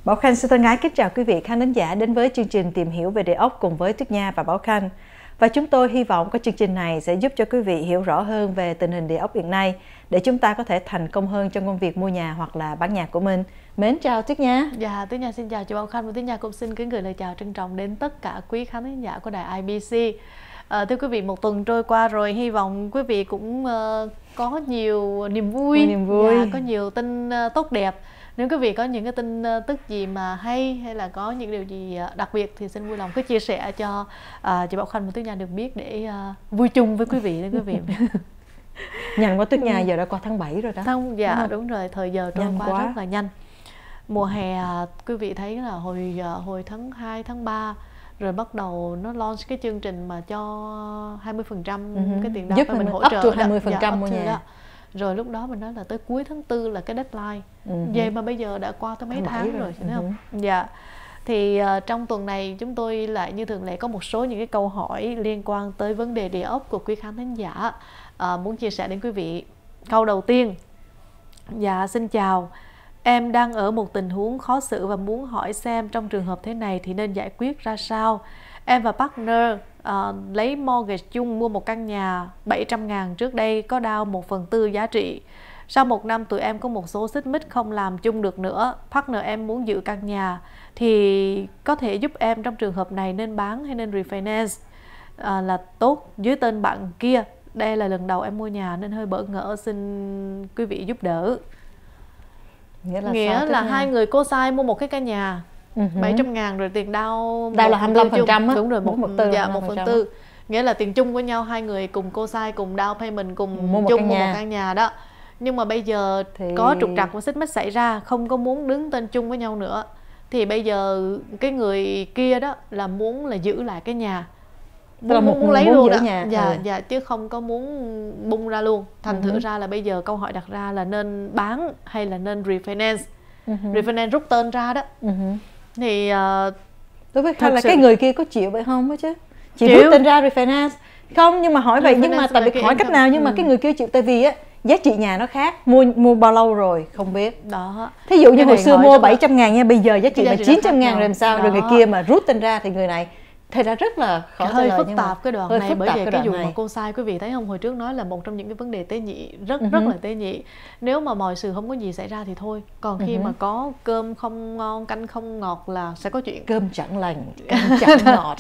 Bảo Khanh xin thân ái kính chào quý vị khán thính giả đến với chương trình Tìm hiểu về địa ốc cùng với Tuyết Nha và Bảo Khanh. Và chúng tôi hy vọng cái chương trình này sẽ giúp cho quý vị hiểu rõ hơn về tình hình địa ốc hiện nay để chúng ta có thể thành công hơn trong công việc mua nhà hoặc là bán nhà của mình. Mến chào Tuyết Nha. Dạ, Tuyết Nha xin chào chị Bảo Khanh và Tuyết Nha cũng xin kính gửi lời chào trân trọng đến tất cả quý khán thính giả của đài IBC. Thưa quý vị, một tuần trôi qua rồi, hy vọng quý vị cũng có nhiều niềm vui. Dạ, có nhiều tin tốt đẹp. Nếu quý vị có những cái tin tức gì mà hay là có những điều gì đặc biệt thì xin vui lòng cứ chia sẻ cho chị Bảo Khanh và Tuyết Nha được biết để vui chung với quý vị đó quý vị. Nhanh quá Tuyết Nha, giờ đã qua tháng 7 rồi đó. Dạ đúng rồi, thời giờ trôi qua rất là nhanh. Mùa hè quý vị thấy là hồi tháng 2, tháng 3 rồi bắt đầu nó launch cái chương trình mà cho 20% cái tiền down payment hỗ trợ up to 20% mua nhà đó. Rồi lúc đó mình nói là tới cuối tháng 4 là cái deadline. Vậy mà bây giờ đã qua tới mấy tháng rồi, thấy không? Dạ. Thì trong tuần này chúng tôi lại như thường lệ có một số những cái câu hỏi liên quan tới vấn đề địa ốc của quý khán thính giả muốn chia sẻ đến quý vị. Câu đầu tiên. Dạ, xin chào. Em đang ở một tình huống khó xử và muốn hỏi xem trong trường hợp thế này thì nên giải quyết ra sao. Em và partner lấy mortgage chung mua một căn nhà 700.000 trước đây, có down 1/4 giá trị. Sau 1 năm tụi em có một số xích mích không làm chung được nữa. Partner em muốn giữ căn nhà thì có thể giúp em trong trường hợp này nên bán hay nên refinance là tốt dưới tên bạn kia. Đây là lần đầu em mua nhà nên hơi bỡ ngỡ, xin quý vị giúp đỡ. Nghĩa là hai người cô sai mua một cái căn nhà 700.000 rồi tiền down là 25% á. Đúng rồi, 1/4. Nghĩa là tiền chung của nhau, hai người cùng cô sai, cùng down payment, cùng mua một căn nhà đó. Nhưng mà bây giờ thì có trục trặc và xích mích xảy ra, không có muốn đứng tên chung với nhau nữa. Thì bây giờ cái người kia đó là muốn là giữ lại cái nhà, muốn lấy luôn đó. Dạ, chứ không có muốn bung ra luôn. Thành thử ra là bây giờ câu hỏi đặt ra là nên bán hay là nên refinance. Refinance rút tên ra đó. Thì đối với Khanh là cái người kia có chịu vậy không chứ? Chị rút tên ra refinance không, nhưng mà hỏi vậy, nhưng mà tại vì hỏi cách nào, nhưng mà cái người kia chịu, tại vì á giá trị nhà nó khác, mua bao lâu rồi không biết đó. Thí dụ như hồi xưa mua 700.000 nha, bây giờ giá trị là 900.000 rồi làm sao? Rồi người kia mà rút tên ra thì người này thì ra rất là khó, hơi phức tạp cái đoạn này, bởi vì cái vụ mà cô sai quý vị thấy không, hồi trước nói là một trong những cái vấn đề tế nhị, rất là tế nhị. Nếu mà mọi sự không có gì xảy ra thì thôi, còn khi mà có cơm không ngon, canh không ngọt là sẽ có chuyện. Cơm chẳng lành, canh chẳng ngọt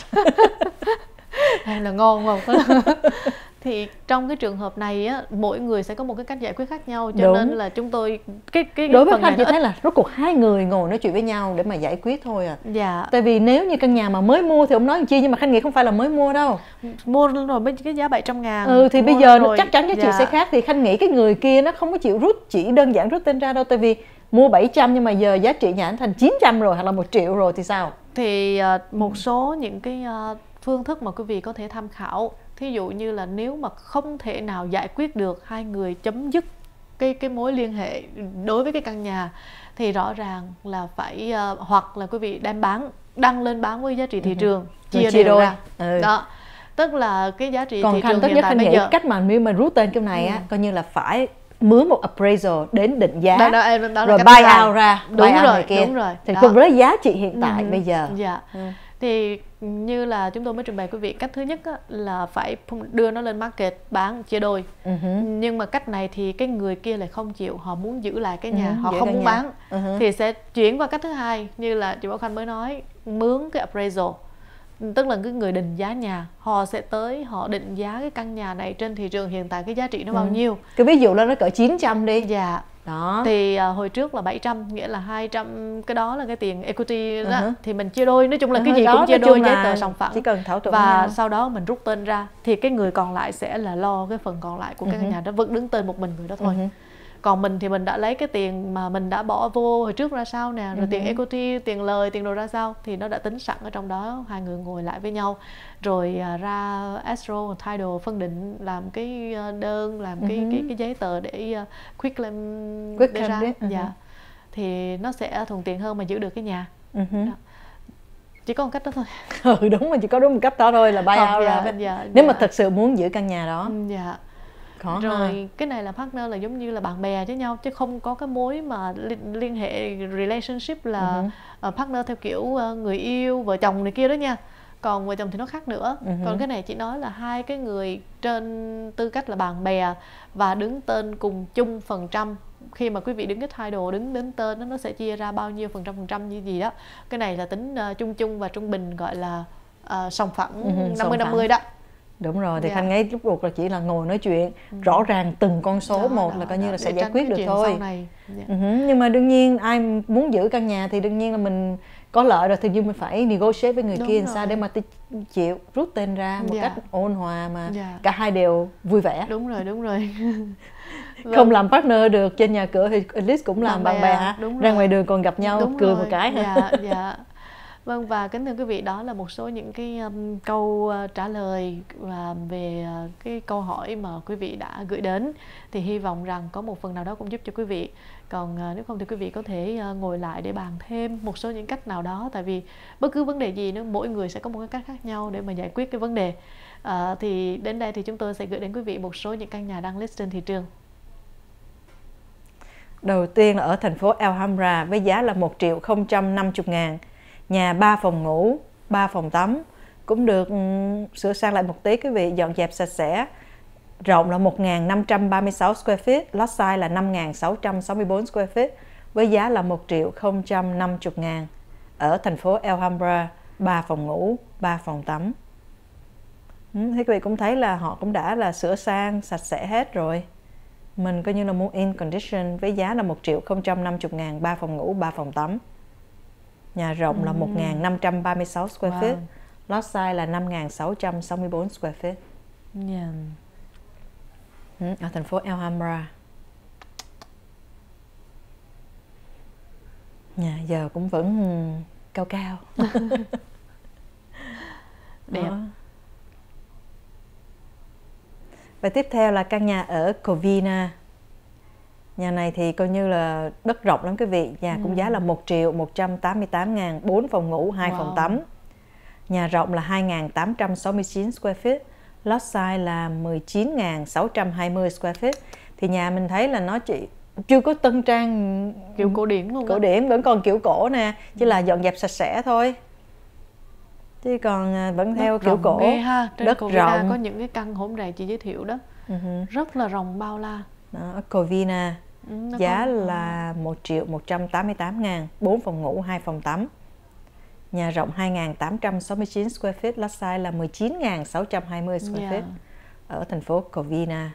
hay là ngon không? Thì trong cái trường hợp này á, mỗi người sẽ có một cái cách giải quyết khác nhau, cho nên là chúng tôi đối với Khanh chỉ thấy là rốt cuộc hai người ngồi nói chuyện với nhau để mà giải quyết thôi à. Dạ. Tại vì nếu như căn nhà mà mới mua thì ông nói làm chi, nhưng mà Khanh nghĩ không phải là mới mua đâu, mua rồi với cái giá 700.000. Thì bây giờ nó chắc chắn giá trị sẽ khác. Thì Khanh nghĩ cái người kia nó không có chịu rút, chỉ đơn giản rút tên ra đâu. Tại vì mua 700 nhưng mà giờ giá trị nhà thành 900 rồi, hoặc là 1 triệu rồi thì sao? Thì một số những cái phương thức mà quý vị có thể tham khảo. Thí dụ như là nếu mà không thể nào giải quyết được, hai người chấm dứt cái mối liên hệ đối với cái căn nhà, thì rõ ràng là phải hoặc là quý vị đăng lên bán với giá trị thị trường, chia đều ra. Đó. Tức là cái giá trị thị trường hiện tại bây giờ, cách mà nếu mà rút tên kiểu này á, coi như là phải mướn một appraisal đến định giá, đó rồi buy out ra, đúng rồi. Thì cùng với giá trị hiện tại bây giờ. Dạ. Thì như là chúng tôi mới trình bày quý vị, cách thứ nhất á, là phải đưa nó lên market bán chia đôi. Nhưng mà cách này thì cái người kia lại không chịu, họ muốn giữ lại cái nhà, họ không muốn bán. Thì sẽ chuyển qua cách thứ hai, như là chị Bảo Khanh mới nói, mướn cái appraisal. Tức là cái người định giá nhà, họ sẽ tới, họ định giá cái căn nhà này trên thị trường hiện tại cái giá trị nó bao nhiêu. Cái ví dụ là nó cỡ 900 đi. Dạ. Đó. Thì hồi trước là 700, nghĩa là 200, cái đó là cái tiền equity đó. Thì mình chia đôi, nói chung là cái gì cũng chia đôi, giấy tờ sòng phẳng. Chỉ cần thảo luận và sau đó mình rút tên ra, thì cái người còn lại sẽ là lo cái phần còn lại của cái căn nhà đó, vẫn đứng tên một mình người đó thôi. Còn mình thì mình đã lấy cái tiền mà mình đã bỏ vô hồi trước ra sao nè, rồi tiền equity, tiền lời, tiền đồ ra sao, thì nó đã tính sẵn ở trong đó. Hai người ngồi lại với nhau rồi ra escrow, title, phân định, làm cái đơn, làm cái giấy tờ để quick claim để ra. Dạ. Thì nó sẽ thuận tiện hơn mà giữ được cái nhà. Chỉ có một cách đó thôi. Đúng, mà chỉ có đúng một cách đó thôi là buy out ra. Nếu mà thật sự muốn giữ căn nhà đó. Dạ. Khó rồi ha. cái này là partner là giống như là bạn bè với nhau, chứ không có cái mối mà liên hệ relationship là partner theo kiểu người yêu, vợ chồng này kia đó nha. Còn vợ chồng thì nó khác nữa. Còn cái này chỉ nói là hai cái người trên tư cách là bạn bè và đứng tên cùng chung phần trăm. Khi mà quý vị đứng cái title, đứng đến tên nó sẽ chia ra bao nhiêu phần trăm như gì đó. Cái này là tính chung chung và trung bình, gọi là sòng phẳng 50-50 đó. Đúng rồi, thì Khanh nghĩ lúc buộc là chỉ là ngồi nói chuyện rõ ràng từng con số một là coi như là sẽ giải quyết được thôi. Sau này. Nhưng mà đương nhiên ai muốn giữ căn nhà thì đương nhiên là mình có lợi rồi thì nhưng mình phải negotiate với người kia làm sao để mà chịu rút tên ra một cách ôn hòa mà cả hai đều vui vẻ. Đúng rồi. Không làm partner được trên nhà cửa thì at least cũng làm bạn bè hả? Ra ngoài đường còn gặp nhau cười một cái hả? Dạ. Vâng, và kính thưa quý vị, đó là một số những cái câu trả lời về cái câu hỏi mà quý vị đã gửi đến. Thì hy vọng rằng có một phần nào đó cũng giúp cho quý vị. Còn nếu không thì quý vị có thể ngồi lại để bàn thêm một số những cách nào đó. Tại vì bất cứ vấn đề gì nữa, mỗi người sẽ có một cái cách khác nhau để mà giải quyết cái vấn đề. Thì đến đây thì chúng tôi sẽ gửi đến quý vị một số những căn nhà đang list trên thị trường. Đầu tiên là ở thành phố Alhambra với giá là 1.050.000. Nhà 3 phòng ngủ, 3 phòng tắm, cũng được sửa sang lại một tí quý vị, dọn dẹp sạch sẽ. Rộng là 1.536 square feet, lot size là 5.664 square feet với giá là 1.050.000 ở thành phố Alhambra, 3 phòng ngủ, 3 phòng tắm. Thế quý vị cũng thấy là họ cũng đã là sửa sang sạch sẽ hết rồi. Mình coi như là mua in condition với giá là 1.050.000, 3 phòng ngủ, 3 phòng tắm. Nhà rộng là 1.536 square feet, lot size là 5.664 square feet. Ở thành phố Alhambra. Nhà giờ cũng vẫn cao cao. Đẹp. Và tiếp theo là căn nhà ở Covina. Nhà này thì coi như là đất rộng lắm quý vị. Nhà cũng giá là 1.188.000, 4 phòng ngủ, 2 phòng tắm. Nhà rộng là 2.869 square feet, lot size là 19.620 square feet. Thì nhà mình thấy là nó chỉ chưa có tân trang kiểu cổ điển luôn. Cổ điển vẫn còn kiểu cổ nè, chỉ là dọn dẹp sạch sẽ thôi. Chứ còn vẫn theo kiểu cổ. Đất rộng. Có những cái căn hôm nay chị giới thiệu đó. Rất là rộng bao la. Đó, ở Covina giá là 1.188.000, 4 phòng ngủ, 2 phòng tắm. Nhà rộng 2.869 square feet, lot size là 19.620 square feet ở thành phố Covina.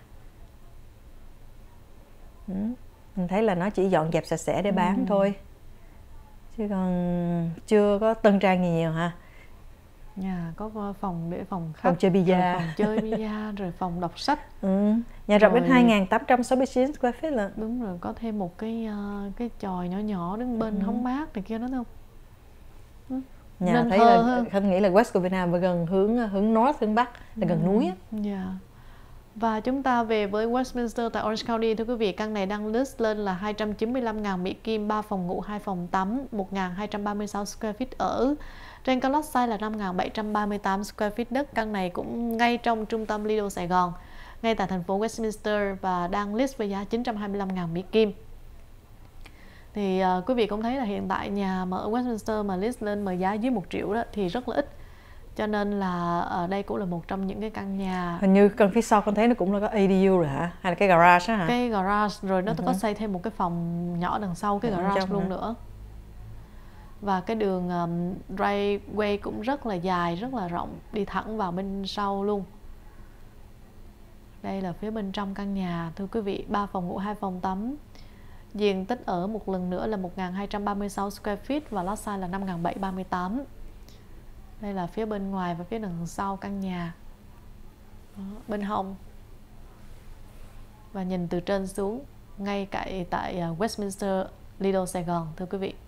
Mình thấy là nó chỉ dọn dẹp sạch sẽ để bán thôi. Chứ còn chưa có tân trang gì nhiều ha. Nhà có phòng để phòng khách, phòng chơi bida, phòng chơi bida, rồi phòng đọc sách. Nhà rộng đến 2.869 square feet là. Đúng rồi, có thêm một cái chòi nhỏ nhỏ đứng bên hóng mát này kia đó không? Nhà nên thấy là Khanh nghĩ là West Covina và gần hướng North, hướng Bắc là gần núi á. Và chúng ta về với Westminster tại Orange County, thưa quý vị, căn này đang list lên là 295.000 Mỹ Kim, 3 phòng ngủ, 2 phòng tắm, 1.236 square feet ở. Trên căn lot size là 5.738 square feet đất. Căn này cũng ngay trong trung tâm Lido Sài Gòn, ngay tại thành phố Westminster và đang list với giá 925.000 Mỹ Kim. Thì quý vị cũng thấy là hiện tại nhà mà ở Westminster mà list lên mà giá dưới 1 triệu đó thì rất là ít. Cho nên là ở đây cũng là một trong những cái căn nhà. Hình như căn phía sau con thấy nó cũng là có ADU rồi hả? Hay là cái garage á hả? Cái garage, rồi nó có xây thêm một cái phòng nhỏ đằng sau cái garage luôn nữa. Và cái đường driveway cũng rất là dài, rất là rộng, đi thẳng vào bên sau luôn. Đây là phía bên trong căn nhà, thưa quý vị, 3 phòng ngủ, 2 phòng tắm. Diện tích ở một lần nữa là 1.236 square feet và lot size là 5.738. Đây là phía bên ngoài và phía đằng sau căn nhà. Đó, bên hông. Và nhìn từ trên xuống, ngay tại Westminster, Lido, Sài Gòn, thưa quý vị.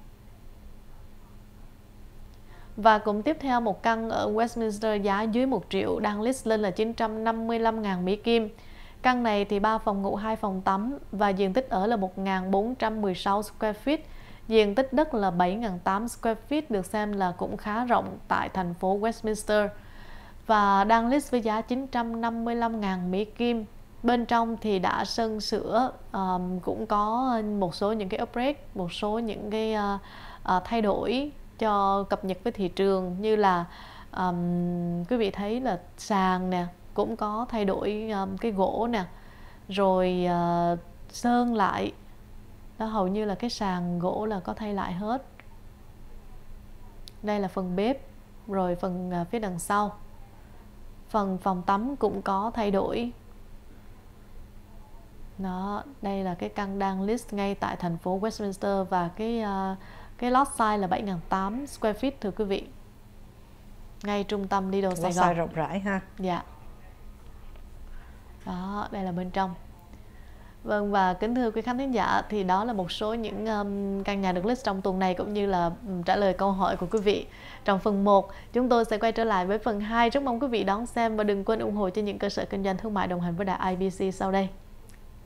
Và cũng tiếp theo một căn ở Westminster giá dưới 1 triệu đang list lên là 955.000 Mỹ Kim. Căn này thì 3 phòng ngủ, 2 phòng tắm và diện tích ở là 1.416 square feet. Diện tích đất là 7.800 square feet, được xem là cũng khá rộng tại thành phố Westminster. Và đang list với giá 955.000 Mỹ Kim. Bên trong thì đã sơn sửa, cũng có một số những cái upgrade, một số những cái thay đổi cho cập nhật với thị trường, như là quý vị thấy là sàn nè cũng có thay đổi cái gỗ nè, rồi sơn lại đó, hầu như là cái sàn gỗ là có thay lại hết. Đây là phần bếp, rồi phần phía đằng sau, phần phòng tắm cũng có thay đổi. Đó, đây là cái căn đang list ngay tại thành phố Westminster, và cái lot size là 7.800 square feet thưa quý vị, ngay trung tâm Lido Sài Gòn. Size rộng rãi ha. Dạ. Đó, đây là bên trong. Vâng, và kính thưa quý khán thính giả, thì đó là một số những căn nhà được list trong tuần này, cũng như là trả lời câu hỏi của quý vị. Trong phần 1, chúng tôi sẽ quay trở lại với phần 2. Rất mong quý vị đón xem, và đừng quên ủng hộ cho những cơ sở kinh doanh thương mại đồng hành với đài IBC sau đây.